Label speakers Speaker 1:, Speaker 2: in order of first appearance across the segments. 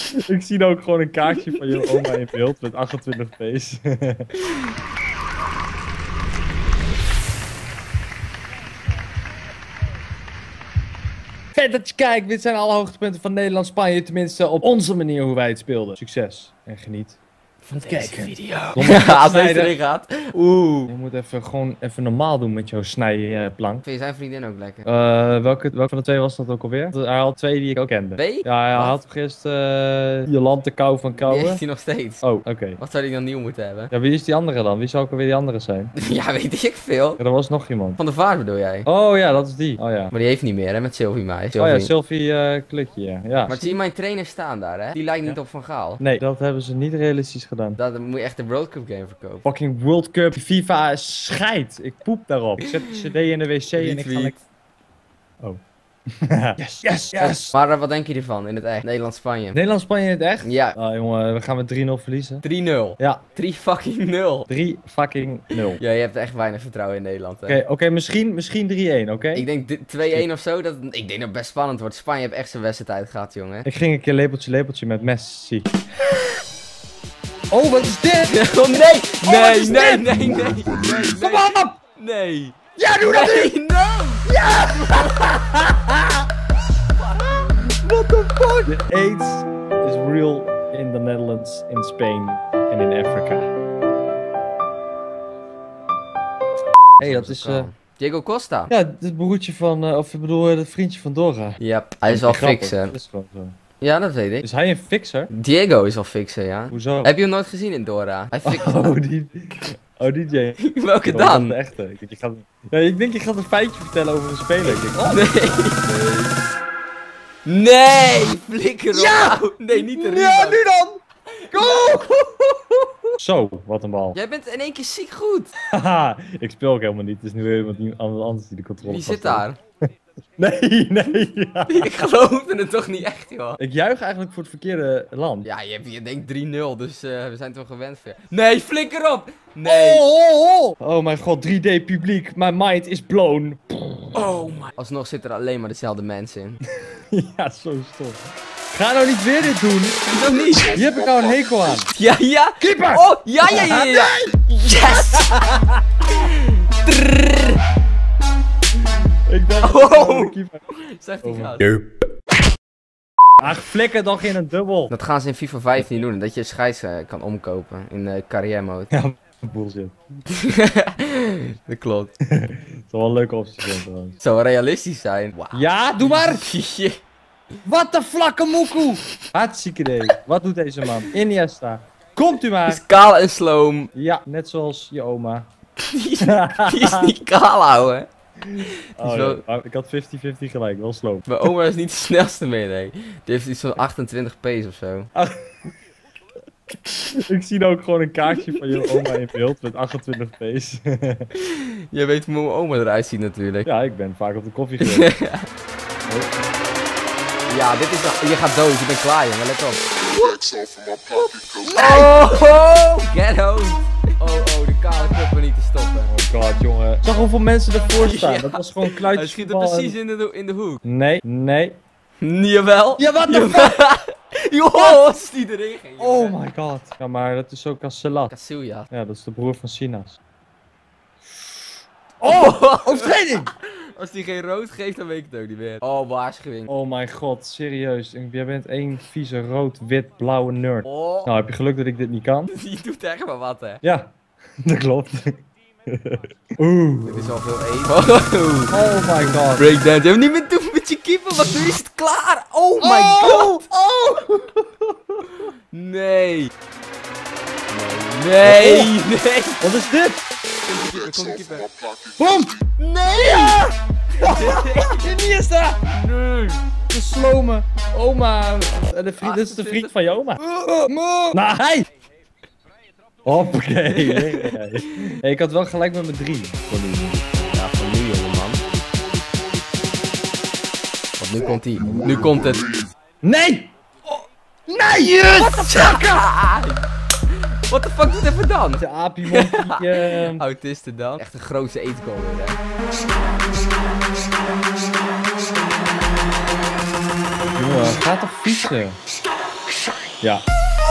Speaker 1: Ik zie nou ook gewoon een kaartje van je oma in beeld met 28 P's. Vet dat je kijkt, dit zijn alle hoogtepunten van Nederland-Spanje. Tenminste op onze manier hoe wij het speelden. Succes en geniet van het kijken.
Speaker 2: Video. Als deze erin gaat. Oeh.
Speaker 1: Je moet gewoon even normaal doen met jouw snijplank.
Speaker 2: Vind je zijn vriendin ook lekker?
Speaker 1: Welke van de twee was dat ook alweer? Hij had twee die ik ook kende.
Speaker 2: B?
Speaker 1: Ja, hij had gisteren Jolante Kou van
Speaker 2: Die
Speaker 1: Kouwen.
Speaker 2: heeft hij nog steeds.
Speaker 1: Oh, oké.
Speaker 2: Wat zou hij dan nieuw moeten hebben?
Speaker 1: Ja, wie is die andere dan? Wie zou ook alweer die andere zijn?
Speaker 2: Ja, weet ik veel.
Speaker 1: Ja, er was nog iemand.
Speaker 2: Van de vaart bedoel jij?
Speaker 1: Oh ja, dat is die. Oh ja.
Speaker 2: Maar die heeft niet meer hè, met Sylvie Meis.
Speaker 1: Oh ja, Sylvie Klikje, ja. Ja.
Speaker 2: Maar zie je mijn trainer staan daar hè? Die lijkt niet op Van Gaal.
Speaker 1: Nee, dat hebben ze niet realistisch gedaan.
Speaker 2: Dat moet je echt de World Cup game verkopen.
Speaker 1: Fucking World Cup, FIFA scheid. Ik poep daarop. Ik zet de cd in de wc en ik ga lekker... Oh. Yes, yes, yes!
Speaker 2: Maar wat denk je ervan in het echt? Nederland-Spanje.
Speaker 1: Nederland-Spanje in het echt?
Speaker 2: Ja.
Speaker 1: Oh jongen, we gaan met 3-0 verliezen.
Speaker 2: 3-0.
Speaker 1: Ja.
Speaker 2: 3 fucking 0.
Speaker 1: 3 fucking 0.
Speaker 2: Ja, je hebt echt weinig vertrouwen in Nederland hè.
Speaker 1: Oké, misschien 3-1, oké?
Speaker 2: Ik denk 2-1 of zo, ik denk dat het best spannend wordt. Spanje heeft echt zijn wedstrijd gehad, jongen.
Speaker 1: Ik ging een keer lepeltje met Messi. Oh, wat is dit?
Speaker 2: Oh nee! Nee,
Speaker 1: is
Speaker 2: nee,
Speaker 1: dit?
Speaker 2: nee, nee, nee,
Speaker 1: Kom op!
Speaker 2: nee.
Speaker 1: Ja, doe dat nu!
Speaker 2: Nee, no!
Speaker 1: What the fuck? The AIDS is real in the Netherlands, in Spain and in Africa. Hey, dat is...
Speaker 2: Diego Costa.
Speaker 1: Ja, het broertje van... of ik bedoel, het vriendje van Dora.
Speaker 2: Yep, hij is wel fix, hè.
Speaker 1: Dat is gewoon zo.
Speaker 2: Ja, dat weet ik.
Speaker 1: Is hij een fixer?
Speaker 2: Diego is wel fixer, ja.
Speaker 1: Hoezo?
Speaker 2: Heb je hem nooit gezien in Dora? Hij fixt.
Speaker 1: Oh, die Jay.
Speaker 2: Welke
Speaker 1: Dat was
Speaker 2: dan?
Speaker 1: de echte. Ik denk je gaat een feitje vertellen over een speler. Ik denk, oh,
Speaker 2: Nee! Nee! Flikker op!
Speaker 1: Ja!
Speaker 2: Nee, niet de
Speaker 1: ja,
Speaker 2: rebound.
Speaker 1: nu dan! Go! Zo, wat een bal.
Speaker 2: Jij bent in één keer ziek goed.
Speaker 1: Haha, ik speel ook helemaal niet. Het is nu weer iemand anders die de controle
Speaker 2: Wie
Speaker 1: vast
Speaker 2: zit daar?
Speaker 1: Nee, ja.
Speaker 2: Ik geloofde het toch niet echt, joh.
Speaker 1: Ik juich eigenlijk voor het verkeerde land.
Speaker 2: Ja, je denkt 3-0, dus we zijn toch gewend voor je. Nee, flikker op! Nee.
Speaker 1: Oh mijn god, 3D publiek. My mind is blown.
Speaker 2: Oh my. Alsnog zitten er alleen maar dezelfde mensen in.
Speaker 1: Ja, zo stom. Ga nou niet weer dit doen.
Speaker 2: Nog niet.
Speaker 1: Hier heb ik nou een hekel aan.
Speaker 2: Ja, ja.
Speaker 1: Keeper!
Speaker 2: Oh, ja, ja, ja, ja. Yes!
Speaker 1: Ik dacht,
Speaker 2: Oh.
Speaker 1: keeper.
Speaker 2: Zegt die gast.
Speaker 1: Ach, flikker toch in een dubbel.
Speaker 2: Dat gaan ze in FIFA 15 doen, dat je scheids kan omkopen in carrière mode.
Speaker 1: Ja, bullshit.
Speaker 2: Dat klopt.
Speaker 1: Het zal wel een leuke optie zijn trouwens.
Speaker 2: Het zou wel realistisch zijn. Wow.
Speaker 1: Ja, doe maar! Wat een vlakke moekoe! Hartstikke idee. Wat doet deze man? Iniesta. Komt u maar!
Speaker 2: Is kaal en sloom.
Speaker 1: Ja, net zoals je oma.
Speaker 2: Die is niet kaal, ouwe.
Speaker 1: Oh,
Speaker 2: wel-
Speaker 1: ja. Maar ik had 50-50 gelijk, wel sloop.
Speaker 2: Mijn oma is niet de snelste meer, nee. Die heeft iets van 28 P's of zo.
Speaker 1: Ik zie nou ook gewoon een kaartje van je oma in beeld met 28 P's.
Speaker 2: Jij weet hoe mijn oma eruit ziet natuurlijk.
Speaker 1: Ja, ik ben vaak op de koffie geweest.
Speaker 2: Ja, dit is nog... Je gaat dood, je bent klaar, jongen. Let op. Get home. Oh, de kale koppen niet te stoppen.
Speaker 1: Oh god, jongen. Zag hoeveel mensen ervoor staan.
Speaker 2: Ja.
Speaker 1: Dat was gewoon
Speaker 2: Hij
Speaker 1: kluitjes
Speaker 2: schiet er
Speaker 1: voetbal
Speaker 2: precies
Speaker 1: en-
Speaker 2: in de hoek.
Speaker 1: Nee.
Speaker 2: Jawel.
Speaker 1: Ja, wat de fuck?
Speaker 2: Joh, wat is die erin ging, jongen.
Speaker 1: Oh my god. Ja, maar dat is ook Casillas.
Speaker 2: Casillas.
Speaker 1: Ja, dat is de broer van Sinas.
Speaker 2: Oh,
Speaker 1: Overtreding!
Speaker 2: als die geen rood geeft, dan weet ik het ook niet meer. Oh, waarschuwing.
Speaker 1: Oh mijn god, serieus. Jij bent één vieze rood-wit-blauwe nerd.
Speaker 2: Oh,
Speaker 1: Nou, heb je geluk dat ik dit niet kan?
Speaker 2: die doet echt maar wat, hè.
Speaker 1: Ja, dat klopt. Oeh.
Speaker 2: Dit is al veel eten.
Speaker 1: Oh my god.
Speaker 2: Breakdance. Je hebt niet meer doen met je keeper, want nu is het klaar. Oh my god.
Speaker 1: Oh!
Speaker 2: Nee. Nee. Nee.
Speaker 1: Wat is dit?
Speaker 2: Kom de keeper.
Speaker 1: Boom!
Speaker 2: Nee.
Speaker 1: Ja! Iniesta!
Speaker 2: Nee.
Speaker 1: De slome oma. Dit is de vriend van je oma. Nou, hij! Hoppakee. Hey, ik had wel gelijk met mijn 3 voor nu.
Speaker 2: Ja, van nu, jongeman. Want nu komt hij. Nu komt het.
Speaker 1: Nee! Nee! Yes! What the fuck?
Speaker 2: What the fuck doet even dan?
Speaker 1: De apie monkey.
Speaker 2: Autisten dan. Echt een grootste eetgoal weer, hè.
Speaker 1: Jongen, ga toch fietsen? Ja.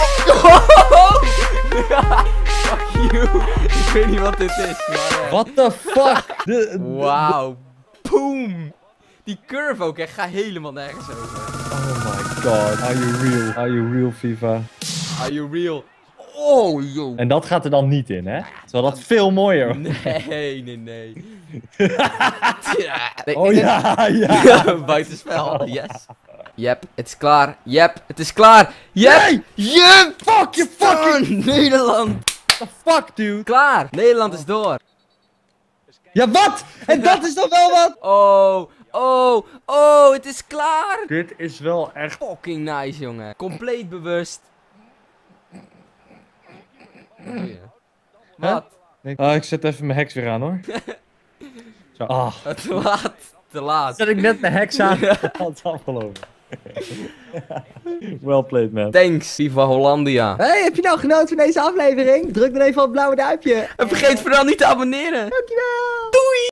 Speaker 2: Fuck you. Ik weet niet wat dit is, maar...
Speaker 1: What the fuck?
Speaker 2: Wauw. Boom. Die curve ook, hè. Ga helemaal nergens over.
Speaker 1: Oh my god. Are you real? Are you real, FIFA?
Speaker 2: Are you real? Oh, yo.
Speaker 1: En dat gaat er dan niet in, hè? Terwijl dat veel mooier was.
Speaker 2: Nee. Nee,
Speaker 1: Oh
Speaker 2: nee.
Speaker 1: ja, ja.
Speaker 2: Buitenspel, yes. Yep, het is klaar. Yep, het is klaar. Yep,
Speaker 1: Nee!
Speaker 2: yep.
Speaker 1: Fuck you fucking...
Speaker 2: Nederland.
Speaker 1: The fuck, dude?
Speaker 2: Klaar. Nederland is door.
Speaker 1: Ja, wat? En dat is dan wel wat?
Speaker 2: Oh, het is klaar.
Speaker 1: Dit is wel echt...
Speaker 2: Fucking nice, jongen. Compleet bewust. Wat doe je? Wat?
Speaker 1: Oh, ik zet even mijn heks weer aan, hoor. Zo. Ah.
Speaker 2: Te laat. Te laat.
Speaker 1: Zet ik net mijn heks aan, dan is het afgelopen. Well played, man.
Speaker 2: Thanks, Viva Hollandia.
Speaker 3: Hey, heb je nou genoten van deze aflevering? Druk dan even op het blauwe duimpje.
Speaker 2: En vergeet vooral niet te abonneren.
Speaker 3: Dankjewel.
Speaker 2: Doei!